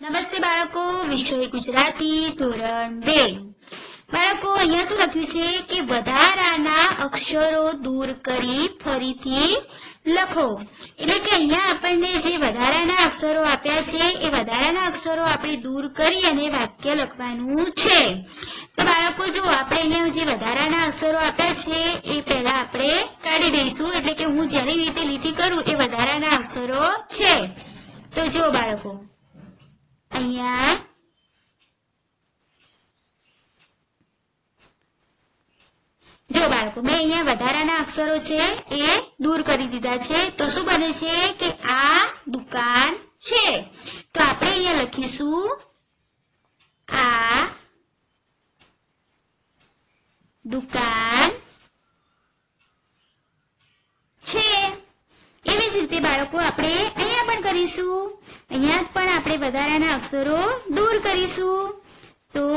નમસ્તે બાળકો, વિષય ગુજરાતી ધોરણ 2. બાળકો અહીંયા શું લખ્યું છે કે વધારાના અક્ષરો દૂર કરી ફરીથી લખો. એટલે કે અહીંયા આપણને જે વધારાના અક્ષરો આપ્યા છે એ વધારાના અક્ષરો આપણે દૂર કરી અને વાક્ય લખવાનું છે. તો બાળકો જો આપણે અહીંયા જે વધારાના અક્ષરો આપ્યા છે એ પહેલા આપણે કાઢી દઈશું. એટલે કે હું જેની રીતે લીટી કરું એ વધારાના અક્ષરો છે. તો જો બાળકો અહીંયા જો બાળકો મેં અહીંયા વધારાના અક્ષરો છે એ દૂર કરી દીધા છે. તો શું બને છે કે આ દુકાન છે. તો આપણે અહીંયા લખીશું આ દુકાન છે. એવી જ રીતે બાળકો આપણે અહીંયા પણ કરીશું. અહીંયા પણ આપણે વધારાના અક્ષરો દૂર કરીશું. તો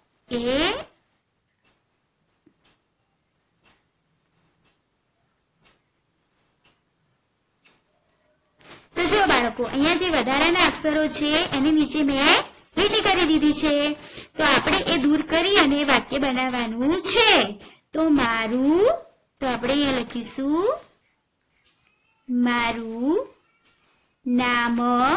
જો બાળકો અહીંયા જે વધારાના અક્ષરો છે એની નીચે મેં લીટી કરી દીધી છે. તો આપણે એ દૂર કરી અને વાક્ય બનાવવાનું છે. તો મારું, તો આપણે અહીંયા લખીશું મારું નામ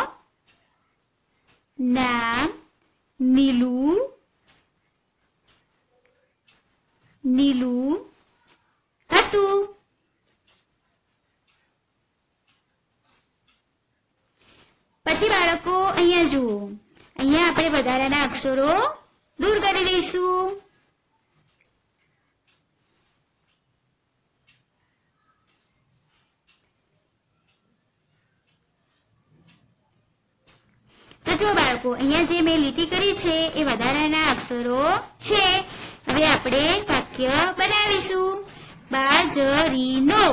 નીલું હતું. પછી બાળકો અહીંયા જુઓ, અહીંયા આપણે વધારાના અક્ષરો દૂર કરી દઈશું. તો જો બાળકો અહીંયા જે મેં લીટી કરી છે એ વધારાના અક્ષરો છે. હવે આપણે વાક્ય બનાવીશું. બાજરીનો,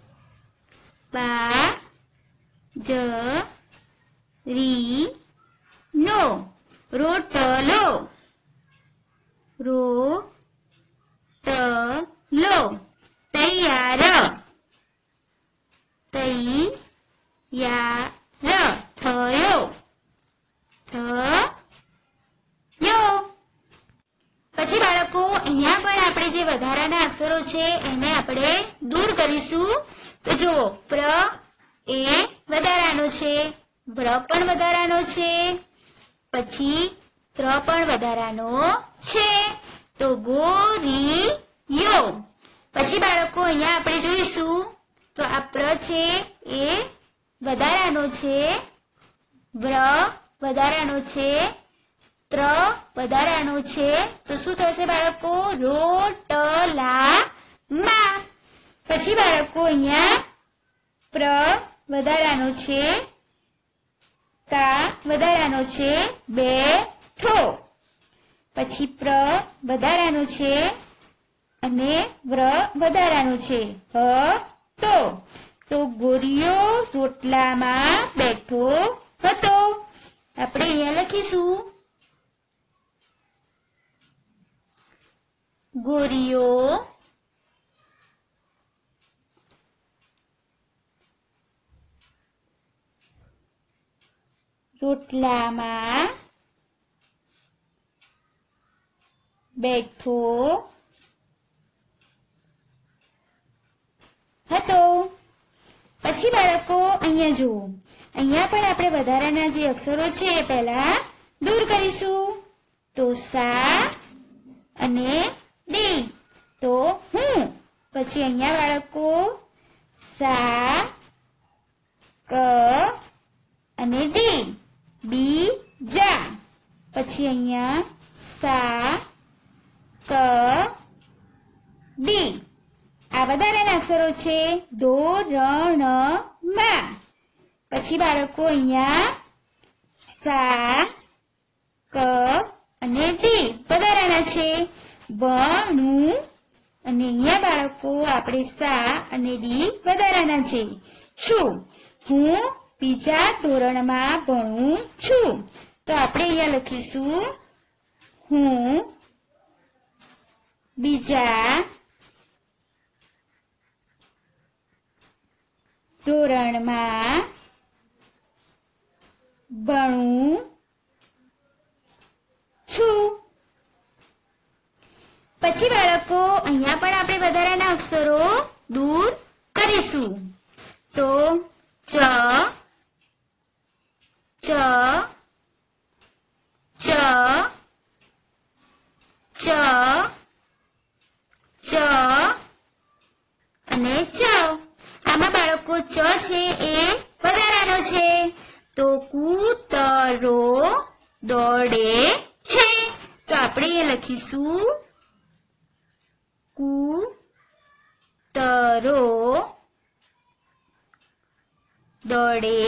બાજરીનો. રોટલો, રોટલો. તૈયાર, તૈયાર. થયો, થયો. પછી બાળકો અહીંયા પણ આપણે જે વધારાના અક્ષરો છે એને આપણે દૂર કરીશું. તો જુઓ પ્ર એ વધારાનો છે, ભ્ર પણ વધારાનો છે, પછી ત્ર પણ વધારાનો છે. તો ગોરીયો. પછી બાળકો અહીંયા આપણે જોઈશું તો આ પ્ર છે એ વધારાનો છે, વ્ર વધારાનો છે, ત્ર વધારાનો છે. તો શું થશે બાળકો? રોટલામાં. પછી બાળકો અહીંયા પ્ર વધારાનો છે, કા વધારાનો છે, બેઠો. પછી પ્ર વધારાનો છે અને વ્ર વધારાનો છે, હતો. તો ગોરીયો રોટલામાં બેઠો હતો. આપણે અહીંયા લખીશું ગોરીયો રોટલામાં બેઠો હતો. પછી બાળકો અહીંયા જુઓ, અહીંયા પણ આપણે વધારાના જે અક્ષરો છે એ પહેલા દૂર કરીશું. તો સા અને ડી. તો હું. પછી અહીંયા બાળકો સા ક અને ડી. બીજા. પછી અહીંયા સા ક ડી. આ વધારાના અક્ષરો છે ધોરણમાં. પછી બાળકો અહીંયા સા ક અને ડી વધારાના છે, ભણું. અને અહીંયા બાળકો આપણે સા અને ડી વધારાના છે, છું. હું બીજા ધોરણમાં ભણું છું. તો આપણે અહીંયા લખીશું હું બીજા ધોરણમાં ભણું છું. પછી બાળકો અહીંયા પણ આપણે વધારાના અક્ષરો દૂર કરીશું. તો ચ ચ ચ ચ ચ અને ચ. આમાં બાળકો ચ છે એ વધારાનો છે. તો કૂતરો દોડે છે. તો આપણે એ લખીશું કૂતરો દોડે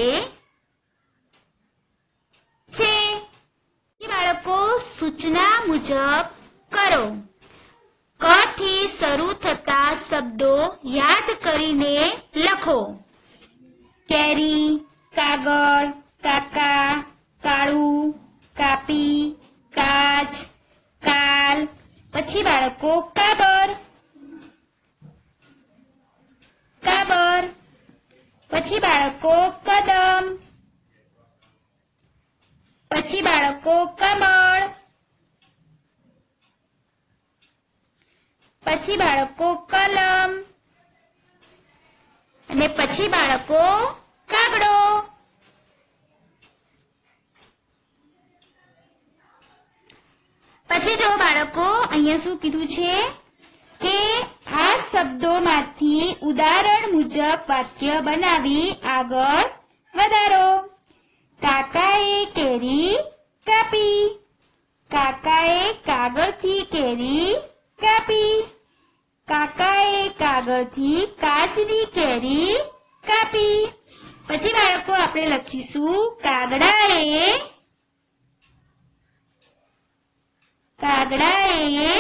છે. બાળકો સૂચના મુજબ કરો. ક થી શરૂ થતા શબ્દો યાદ કરીને લખો. કેરી, કાગળ, કાકા, કાળું, કાપી, કાચ, કાલ. પછી બાળકો કાબર, કાબર. પછી બાળકો કદમ, પછી બાળકો કમળ, પછી બાળકો કલમ અને પછી બાળકો કાગડો. પછી જો બાળકો અહીંયા શું કીધું છે કે આ શબ્દોમાંથી ઉદાહરણ મુજબ વાક્ય બનાવી આગળ વધારો. કાકાએ કેરી કાપી. કાકાએ કાગળથી કેરી કાપી. કાકાએ કાગળથી કાચની કેરી કાપી. પછી બાળકો આપણે લખીશું કાગડાએ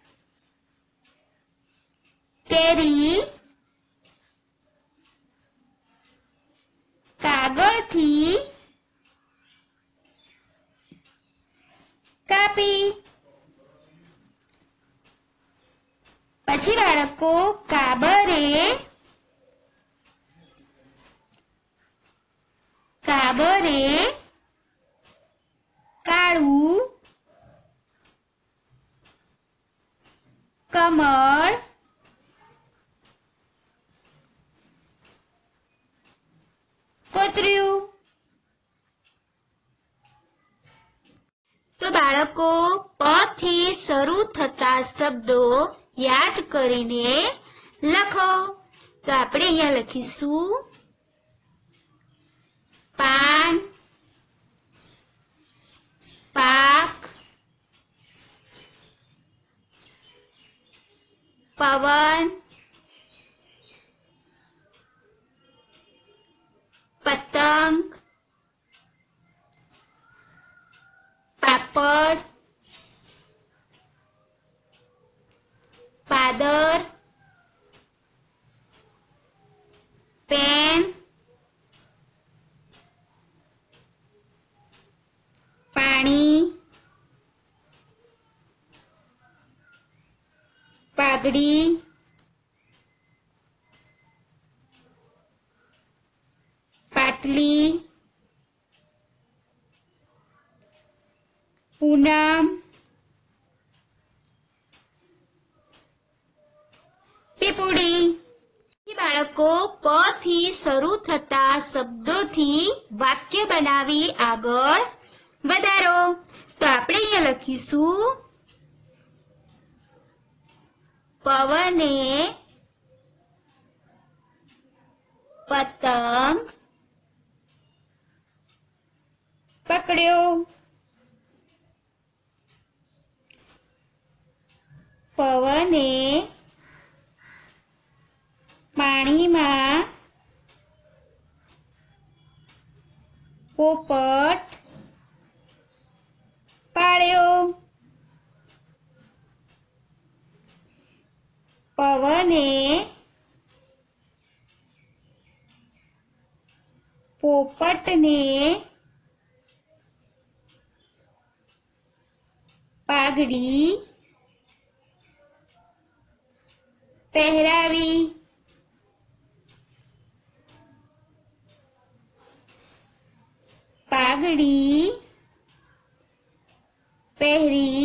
કેરી કાગળથી કાપી. પછી બાળકો કાબરે કાળું કમળ કોતર્યું. તો બાળકો પ થી શરૂ થતા શબ્દો યાદ કરીને લખો. તો આપણે અહીંયા લખીશું પાન, પાક, પવન, પતંગ, પાપડ, પાદર, પેન, પાણી, પાઘડી, પાટલી, પૂનમ, પીપુડી. બાળકો પ થી શરૂ થતા શબ્દોથી વાક્ય બનાવી આગળ વધારો. તો આપણે અહીંયા લખીશું પવને પતંગ પકડ્યો. પવને પાણીમાં પોપટ પાળ્યો. પવને પોપટને પાઘડી પહેરાવી. પાઘડી પહેરી,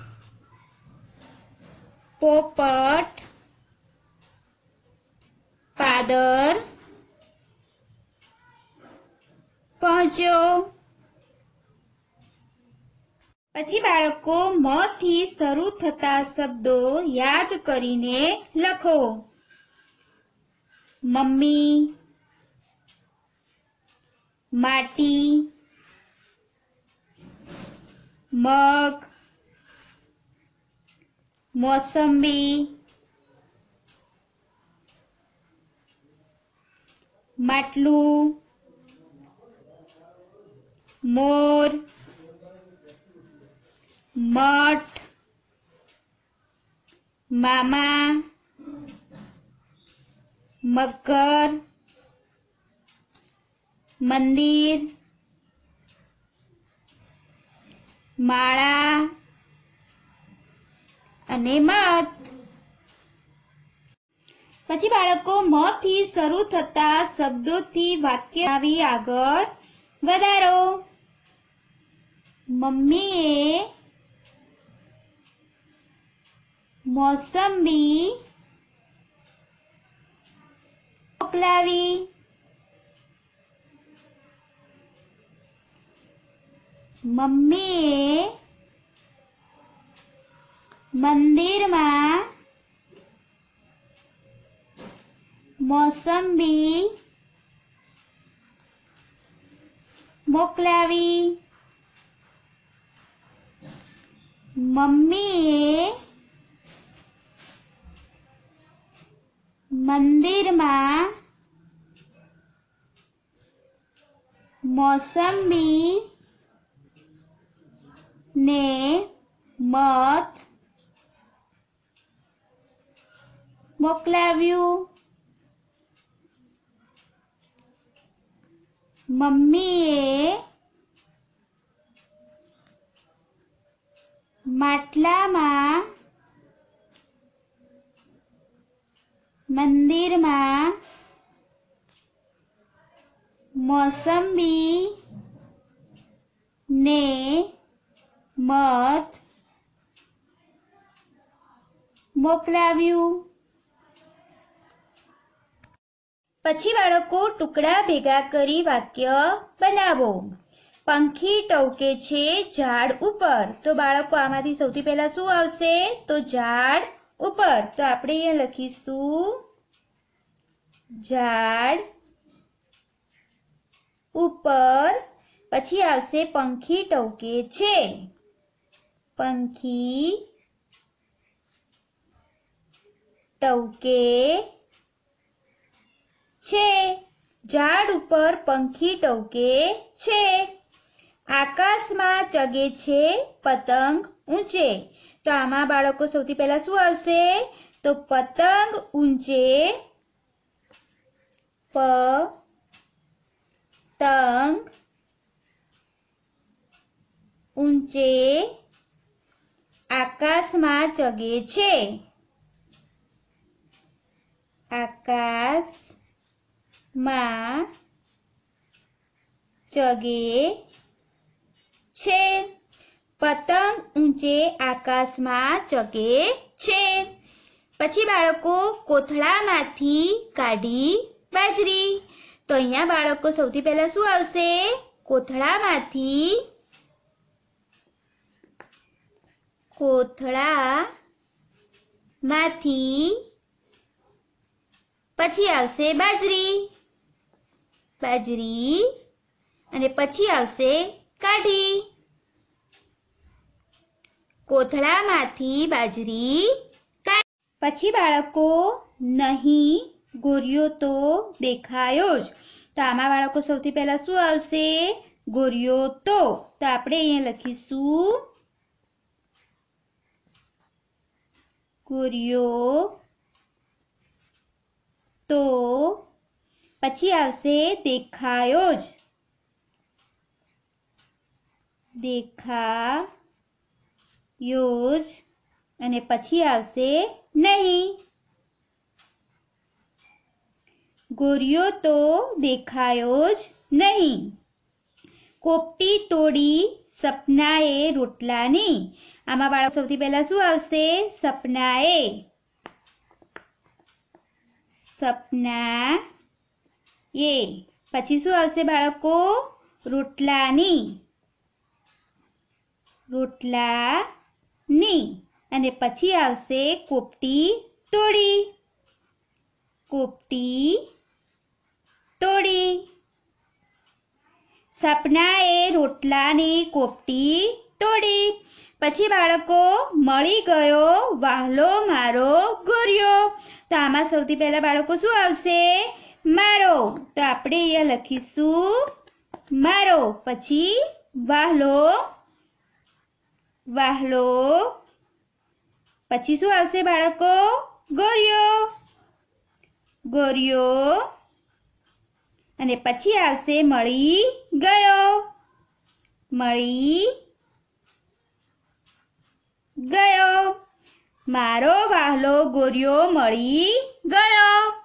પોપટ, પાદર, પહોંચ્યો. પછી બાળકો મ થી શરૂ થતા શબ્દો યાદ કરીને લખો. મમ્મી, માટી, મગ, મોસંબી, માટલું, મોર, મઠ, મામા, મગર, મંદિર, માળા અને મત. પછી બાળકો મ થી શરૂ થતા શબ્દોથી વાક્ય આવી આગળ વધારો. મમ્મીએ મોસંબી મોકલાવી. મમ્મીએ મંદિરમાં મોસંબી મોકલાવી. મમ્મીએ મંદિરમાં મોસંબી ને મધ મોકલાવ્યું. મમ્મીએ માટલામાં મંદિરમાં મોસંબી ને મધ મોકલાવ્યું. પછી બાળકો ટુકડા ભેગા કરી વાક્ય બનાવો. પંખી ટવકે છે ઝાડ ઉપર. તો બાળકો આમાંથી સૌથી પહેલા શું આવશે? તો ઝાડ ઉપર. તો આપણે અહીંયા લખીશું ઝાડ ઉપર. પછી આવશે પંખી ટવકે છે. પંખી ટવકે છે. ઝાડ ઉપર પંખી ટવકે છે. આકાશમાં ચગે છે પતંગ ઊંચે. તો આમાં બાળકો સૌથી પહેલા શું આવશે? તો પતંગ ઊંચે પતંગ ઊંચે આકાશમાં ચગે છે. આકાશમાં ચગે છે. પતંગ ઊંચે આકાશમાં ચગે છે. પછી બાળકો કોથળામાંથી કાઢી બાજરી. તો અહીંયા બાળકો સૌથી પહેલા શું આવશે? કોથળામાંથી પછી આવશે બાજરી અને પછી આવશે કાઢી. કોથળામાંથી બાજરી કાઢી. પછી બાળકો નહીં ગોરિયો તો દેખાયો જ. તો આમાં બાળકો સૌથી પહેલા શું આવશે? ગોરિયો તો. તો આપણે અહીંયા લખીશું ગોરિયો તો. પછી આવશે દેખાયો જ. દેખાયો જ અને પછી આવશે નહીં. ગોરિયો તો દેખાયો જ નહીં. કોપટી તોડી સપનાએ રોટલાની. આમાં બાળકો સૌથી પહેલા શું આવશે? સપનાએ. સપનાએ. પછી શું આવશે બાળકો? રોટલાની. રોટલાની. અને પછી આવશે કોપટી તોડી. કોપટી તોડી. સપનાએ રોટલાની કોપટી તોડી. પછી બાળકો મળી ગયો વહાલો મારો ગોરિયો. તો આમાં સૌથી પહેલા બાળકો શું આવશે? મારો. તો આપણે અહીંયા લખીશું મારો. પછી વહાલો. વહાલો. પછી શું આવશે બાળકો? ગોરિયો. ગોરિયો. અને પછી આવશે મળી ગયો. મળી ગયો. મારો વહાલો ગોરિયો મળી ગયો.